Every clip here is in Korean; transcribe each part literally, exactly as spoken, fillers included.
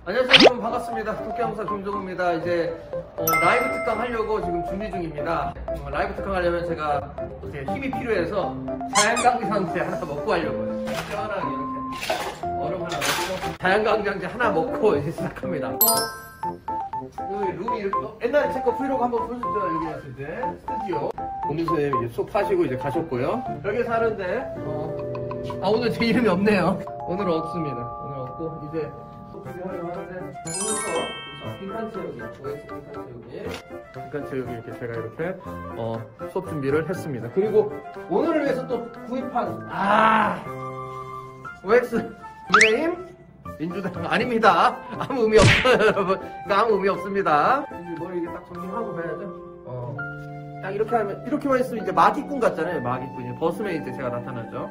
안녕하세요 여러분, 반갑습니다. 토끼함사 김종우입니다. 이제 어, 라이브 특강 하려고 지금 준비 중입니다. 어, 라이브 특강 하려면 제가 이제 힘이 필요해서 자연강장제 하나 먹고 하려고요. 시원하게 이렇게 얼음 하나 먹고 자연강장제 하나 먹고 이제 시작합니다. 여기 룸이 이렇게 어, 옛날에 제 거 브이로그 한번 보셨죠? 여기 이제 스튜디오 공민 선생님이 이제 수업 하시고 이제 가셨고요. 여기 사는데 어, 아 오늘 제 이름이 없네요. 오늘은 없습니다. 오늘 없고 이제 하려고 하는데 오늘 수업 빈칸체육이 오에스 빈칸체육이 빈칸체육이 이렇게 제가 이렇게 어, 수업 준비를 했습니다. 그리고 오늘을 위해서 또 구입한 아 오엑스 국민의힘 민주당 아닙니다. 아무 의미 없어요 여러분. 이거 아무 의미 없습니다. 이제 머리 이게 딱 정리하고 해야죠. 어, 딱 이렇게 하면 이렇게만 있으면 이제 마기꾼 같잖아요. 마기꾼. 이제 벗으면 이제 제가 나타나죠.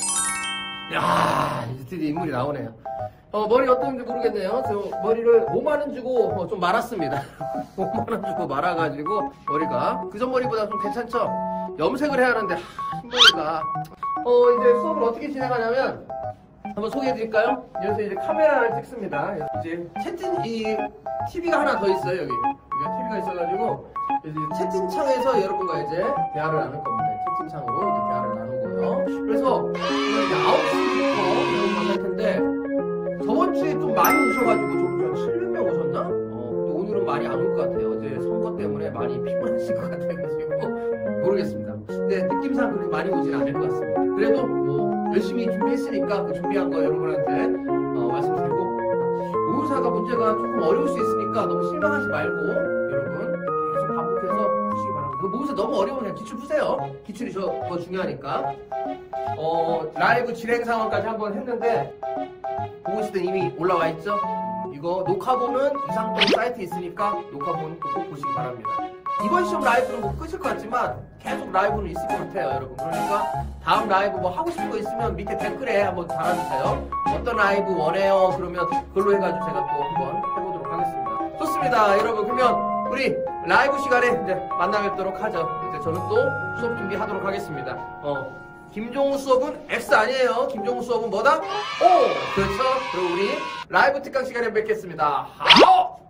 야 이제 드디어 인물이 나오네요. 어, 머리 어떤지 모르겠네요. 저 머리를 오만 원 주고 어, 좀 말았습니다. 오만 원 주고 말아가지고 머리가 그전 머리보다 좀 괜찮죠? 염색을 해야 하는데 하, 흰머리가 어 이제 수업을 어떻게 진행하냐면 한번 소개해드릴까요? 여기서 이제 카메라를 찍습니다. 이제 채팅 이 티비가 하나 더 있어요. 여기 여기 티비가 있어가지고 이제 채팅창에서 여러분과 이제 대화를 나눌 겁니다. 채팅창으로 이제 대화를 나누고요. 그래서 이제 아홉 시부터 여러분과 할 텐데. 저번 주에 좀 많이 오셔가지고 저번 주에 한 칠백 명 오셨나? 어, 근데 오늘은 많이 안 올 것 같아요. 어제 선거 때문에 많이 피곤하실 것 같아가지고 모르겠습니다. 근데 느낌상 그렇게 많이 오진 않을 것 같습니다. 그래도 뭐 열심히 준비했으니까 그 준비한 거 여러분한테 어, 말씀드리고 모의사가 문제가 조금 어려울 수 있으니까 너무 실망하지 말고 여러분 계속 반복해서 푸시기 바랍니다. 그 모의사 너무 어려우면 그냥 기출 푸세요. 기출이 저, 더 중요하니까. 어, 라이브 진행 상황까지 한번 했는데 보고 있을 때 이미 올라와 있죠? 이거 녹화본은 이상동 사이트에 있으니까 녹화본 꼭 보시기 바랍니다. 이번 시험 라이브는 뭐 끝일 것 같지만 계속 라이브는 있을 것 같아요 여러분. 그러니까 다음 라이브 뭐 하고 싶은 거 있으면 밑에 댓글에 한번 달아주세요. 어떤 라이브 원해요? 그러면 그걸로 해가지고 제가 또 한번 해보도록 하겠습니다. 좋습니다 여러분. 그러면 우리 라이브 시간에 이제 만나 뵙도록 하죠. 이제 저는 또 수업 준비하도록 하겠습니다. 어. 김종우 수업은 X 아니에요. 김종우 수업은 뭐다? O! 그렇죠? 그럼 우리 라이브 특강 시간에 뵙겠습니다. 하오!